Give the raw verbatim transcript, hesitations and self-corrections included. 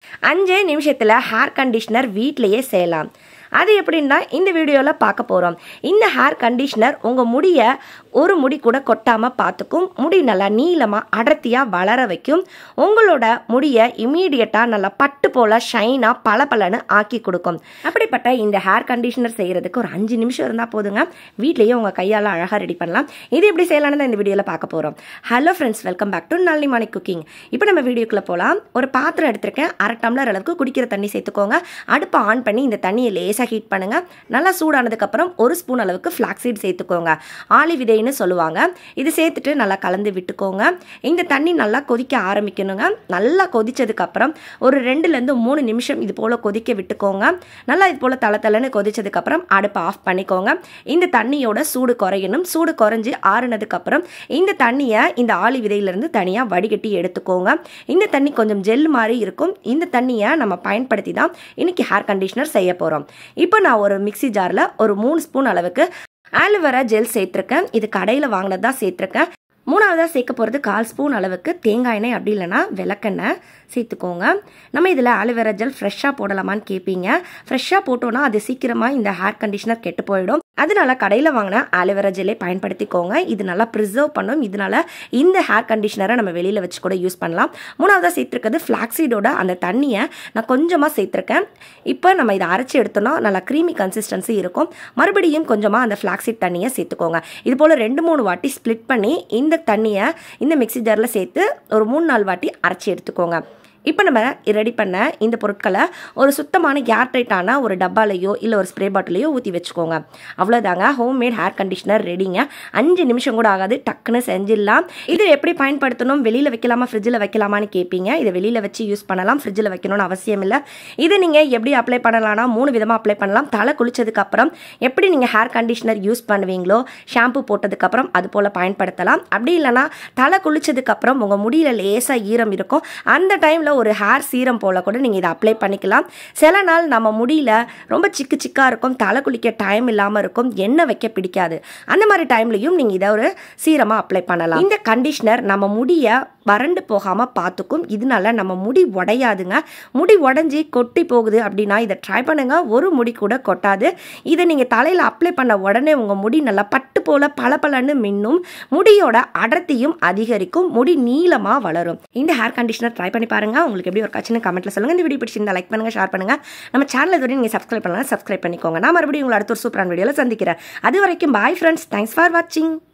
அஞ்சே நிமிஷத்தில் hair conditioner வீட்டிலையே செய்யலாம். அது எப்படின்னா இந்த வீடியோவில் பார்க்க போகிறோம். இந்த ஹேர் கண்டிஷனர் உங்கள் முடியை ஒரு முடி கூட கொட்டாமல் பார்த்துக்கும், முடி நல்லா நீளமாக அடர்த்தியாக வளர வைக்கும், உங்களோட முடியை இமீடியட்டாக நல்லா பட்டு போல் ஷைனாக பல பலன்னு ஆக்கி கொடுக்கும். அப்படிப்பட்ட இந்த ஹேர் கண்டிஷனர் செய்கிறதுக்கு ஒரு அஞ்சு நிமிஷம் இருந்தால் போதுங்க, வீட்லேயே உங்கள் கையால் அழகாக ரெடி பண்ணலாம். இது எப்படி செய்யலான்னு தான் இந்த வீடியோவில் பார்க்க போகிறோம். Hello friends, welcome back to Nalini morning cooking. இப்போ நம்ம வீடியோக்குள்ளே போகலாம். ஒரு பாத்திரம் எடுத்திருக்கேன், அரை டம்ளர் அளவுக்கு குடிக்கிற தண்ணி சேர்த்துக்கோங்க. அடுப்பை ஆன் பண்ணி இந்த தண்ணியை லேசாக ஹீட் பண்ணுங்க. நல்லா சூடானதுக்கப்புறம் ஒரு ஸ்பூன் அளவுக்கு ஃப்ளாக்ஸ் சீட் சேர்த்துக்கோங்க. ஆளி விதைன்னு சொல்லுவாங்க. இது சேர்த்துட்டு நல்லா கலந்து விட்டுக்கோங்க. இந்த தண்ணி நல்லா கொதிக்க ஆரம்பிக்கணுங்க. நல்லா கொதிச்சதுக்கப்புறம் ஒரு ரெண்டுலேருந்து மூணு நிமிஷம் இது போல் கொதிக்க விட்டுக்கோங்க. நல்லா இது போல் தலை தலைன்னு கொதிச்சதுக்கப்புறம் அடுப்பை ஆஃப் பண்ணிக்கோங்க. இந்த தண்ணியோட சூடு குறையணும். சூடு குறைஞ்சி ஆறுனதுக்கப்புறம் இந்த தண்ணியை இந்த ஆளி விதையிலேருந்து தனியாக வடிகட்டி எடுத்துக்கோங்க. இந்த தண்ணி கொஞ்சம் ஜெல் மாதிரி இருக்கும். இந்த தண்ணியை நம்ம பயன்படுத்தி தான் இன்னைக்கு ஹேர் கண்டிஷனர் செய்ய போகிறோம். இப்போ நான் ஒரு மிக்சி ஜாரில் ஒரு மூணு ஸ்பூன் அளவுக்கு ஆலோவேரா ஜெல் சேர்த்துருக்கேன். இது கடையில் வாங்கினது தான் சேர்த்துருக்கேன். மூணாவதாக சேர்க்க போகிறது கால் ஸ்பூன் அளவுக்கு தேங்காய் எண்ணெய், அப்படி இல்லைனா விளக்கெண்ணெய் சேர்த்துக்கோங்க. நம்ம இதில் ஆலோவேரா ஜெல் ஃப்ரெஷ்ஷாக போடலாமான்னு கேட்பீங்க. ஃப்ரெஷ்ஷாக போட்டோன்னா அது சீக்கிரமாக இந்த ஹேர் கண்டிஷனர் கெட்டு போயிடும். அதனால கடையில் வாங்கின ஆலோவேரா ஜெல்லை பயன்படுத்திக்கோங்க. இது நல்லா ப்ரிசர்வ் பண்ணும். இதனால இந்த ஹேர் கண்டிஷனரை நம்ம வெளியில் வச்சு கூட யூஸ் பண்ணலாம். மூணாவதாக சேர்த்துருக்கிறது ஃப்ளாக்ஸீடோட அந்த தண்ணியை நான் கொஞ்சமாக சேர்த்துருக்கேன். இப்போ நம்ம இதை அரைச்சி எடுத்தோன்னா நல்லா க்ரீமி கன்சிஸ்டன்சி இருக்கும். மறுபடியும் கொஞ்சமாக அந்த ஃப்ளாக்ஸீட் தண்ணியை சேர்த்துக்கோங்க. இது போல் ரெண்டு மூணு வாட்டி ஸ்ப்ளிட் பண்ணி இந்த தண்ணியை இந்த மிக்ஸி ஜாரில் சேர்த்து ஒரு மூணு நாலு வாட்டி அரைச்சி எடுத்துக்கோங்க. இப்போ நம்ம ரெடி பண்ண இந்த பொருட்களை ஒரு சுத்தமான ஏர் டைட்டான ஒரு டப்பாலையோ இல்லை ஒரு ஸ்ப்ரே பாட்டிலையோ ஊற்றி வச்சுக்கோங்க. அவ்வளோதாங்க, ஹோம்மேட் ஹேர் கண்டிஷனர் ரெடிங்க. அஞ்சு நிமிஷம் கூட ஆகாது, டக்குன்னு செஞ்சிடலாம். இது எப்படி பயன்படுத்தணும், வெளியில் வைக்கலாமா ஃப்ரிட்ஜில் வைக்கலாமான்னு கேட்பீங்க. இதை வெளியில் வச்சு யூஸ் பண்ணலாம், ஃப்ரிட்ஜில் வைக்கணும்னு அவசியம் இல்லை. இதை நீங்கள் எப்படி அப்ளை பண்ணலாம்னா மூணு விதமாக அப்ளை பண்ணலாம். தலை குளிச்சதுக்கப்புறம் எப்படி நீங்கள் ஹேர் கண்டிஷனர் யூஸ் பண்ணுவீங்களோ ஷாம்பு போட்டதுக்கப்புறம் அது போல் பயன்படுத்தலாம். அப்படி இல்லைனா தலை குளிச்சதுக்கப்புறம் உங்கள் முடியில் லேசாக ஈரம் இருக்கும், அந்த டைமில் ஒரு ஹேர் சீரம் போல கூட நீங்கள் இதை அப்ளை பண்ணிக்கலாம். சில நாள் நம்ம முடியல ரொம்ப சிக்கு சிக்கா இருக்கும், தலை குளிக்க டைம் இல்லாமல் இருக்கும், எண்ணெய் வைக்க பிடிக்காது. அந்த மாதிரி டைம்லையும் நீங்கள் இதை ஒரு சீரமாக அப்ளை பண்ணலாம். இந்த கண்டிஷனர் நம்ம முடியை வறண்டு போகாமல் பார்த்துக்கும். இதனால நம்ம முடி உடையாதுங்க. முடி உடஞ்சி கொட்டி போகுது அப்படின்னா இதை ட்ரை பண்ணுங்க, ஒரு முடி கூட கொட்டாது. இதை நீங்கள் தலையில் அப்ளை பண்ண உடனே உங்கள் முடி நல்லா பட்டு போல பல பலன்னு மின்னும், முடியோட அடர்த்தியும் அதிகரிக்கும், முடி நீளமாக வளரும். இந்த ஹேர் கண்டிஷனர் ட்ரை பண்ணி பாருங்க. உங்களுக்கு எப்படி ஒரு காட்சின்னு கமெண்ட்ல சொல்லுங்க. இந்த வீடியோ பிடிச்சிருந்தா லைக் பண்ணுங்க, ஷேர் பண்ணுங்க. நம்ம சேனல் இதுவரை நீங்கள் சப்ஸ்கிரைப் பண்ணலாம், சப்ஸ்கிரைப் பண்ணிக்கோங்க. நான் மறுபடியும் உங்களை அடுத்த ஒரு சூப்பரான வீடியோவில் சந்திக்கிறேன். அது வரைக்கும் பாய் ஃப்ரெண்ட்ஸ், தேங்க்ஸ் ஃபார் வாட்சிங்.